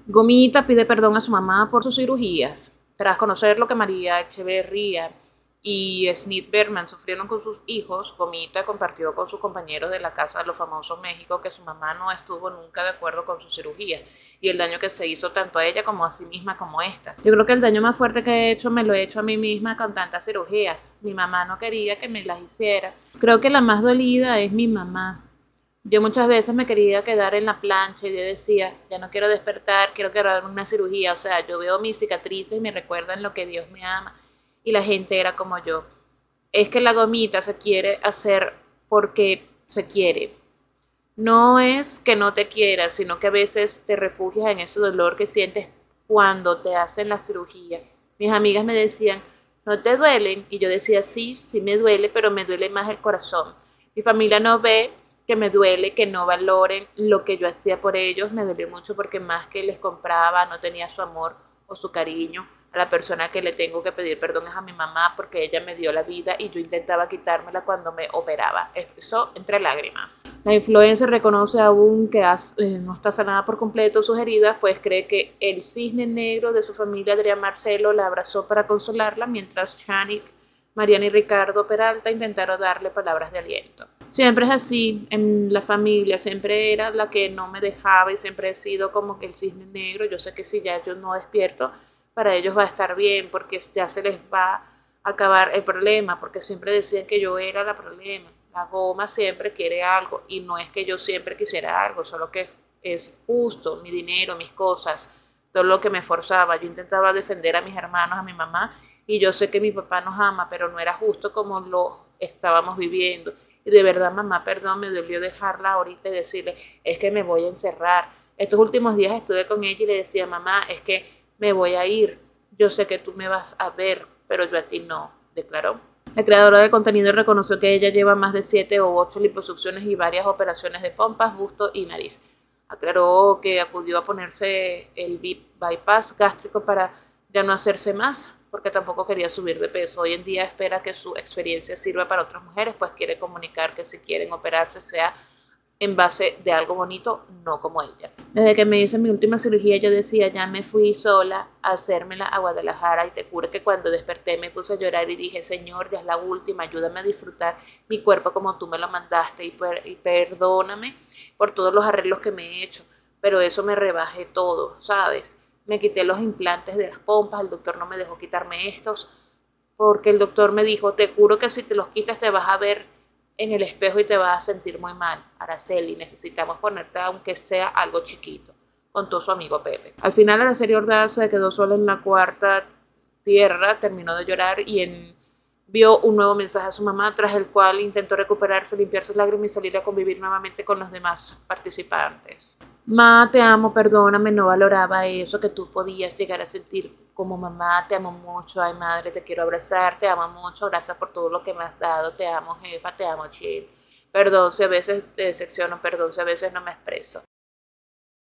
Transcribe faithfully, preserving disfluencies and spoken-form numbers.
Gomita pide perdón a su mamá por sus cirugías. Tras conocer lo que María Echeverría y Snit Berman sufrieron con sus hijos, Gomita compartió con sus compañeros de la Casa de los Famosos México que su mamá no estuvo nunca de acuerdo con sus cirugías y el daño que se hizo tanto a ella como a sí misma como estas. Yo creo que el daño más fuerte que he hecho me lo he hecho a mí misma con tantas cirugías. Mi mamá no quería que me las hiciera. Creo que la más dolida es mi mamá. Yo muchas veces me quería quedar en la plancha y yo decía, ya no quiero despertar, quiero que hagan una cirugía. O sea, yo veo mis cicatrices y me recuerdan lo que Dios me ama. Y la gente era como yo. Es que la gomita se quiere hacer porque se quiere. No es que no te quieras, sino que a veces te refugias en ese dolor que sientes cuando te hacen la cirugía. Mis amigas me decían, ¿no te duelen? Y yo decía, sí, sí me duele, pero me duele más el corazón. Mi familia no ve que me duele, que no valoren lo que yo hacía por ellos. Me duele mucho porque más que les compraba, no tenía su amor o su cariño. A la persona que le tengo que pedir perdón es a mi mamá porque ella me dio la vida y yo intentaba quitármela cuando me operaba. Eso entre lágrimas. La influencer reconoce aún que has, eh, no está sanada por completo sus heridas, pues cree que el cisne negro de su familia, Adrián Marcelo, la abrazó para consolarla, mientras Chanik, Mariana y Ricardo Peralta intentaron darle palabras de aliento. Siempre es así, en la familia, siempre era la que no me dejaba y siempre he sido como que el cisne negro. Yo sé que si ya yo no despierto, para ellos va a estar bien, porque ya se les va a acabar el problema, porque siempre decían que yo era el problema. La goma siempre quiere algo, y no es que yo siempre quisiera algo, solo que es justo, mi dinero, mis cosas, todo lo que me forzaba. Yo intentaba defender a mis hermanos, a mi mamá, y yo sé que mi papá nos ama, pero no era justo como lo estábamos viviendo. Y de verdad, mamá, perdón, me dolió dejarla ahorita y decirle, es que me voy a encerrar. Estos últimos días estuve con ella y le decía, mamá, es que me voy a ir, yo sé que tú me vas a ver, pero yo a ti no, declaró. La creadora de contenido reconoció que ella lleva más de siete o ocho liposucciones y varias operaciones de pompas, busto y nariz. Aclaró que acudió a ponerse el bypass gástrico para ya no hacerse más, porque tampoco quería subir de peso. Hoy en día espera que su experiencia sirva para otras mujeres, pues quiere comunicar que si quieren operarse sea en base de algo bonito, no como ella. Desde que me hice mi última cirugía yo decía, ya me fui sola a hacérmela a Guadalajara y te juro que cuando desperté me puse a llorar y dije, Señor, ya es la última, ayúdame a disfrutar mi cuerpo como tú me lo mandaste y, per y perdóname por todos los arreglos que me he hecho, pero eso me rebajé todo, ¿sabes? Me quité los implantes de las pompas, el doctor no me dejó quitarme estos, porque el doctor me dijo, te juro que si te los quitas te vas a ver en el espejo y te vas a sentir muy mal. Araceli, necesitamos ponerte aunque sea algo chiquito, contó su amigo Pepe. Al final Araceli Ordaz se quedó sola en la cuarta tierra, terminó de llorar y envió un nuevo mensaje a su mamá, tras el cual intentó recuperarse, limpiar sus lágrimas y salir a convivir nuevamente con los demás participantes. Ma, te amo, perdóname, no valoraba eso que tú podías llegar a sentir como mamá, te amo mucho, ay madre, te quiero abrazar, te amo mucho, gracias por todo lo que me has dado, te amo jefa, te amo Chip, perdón si a veces te decepciono, perdón si a veces no me expreso.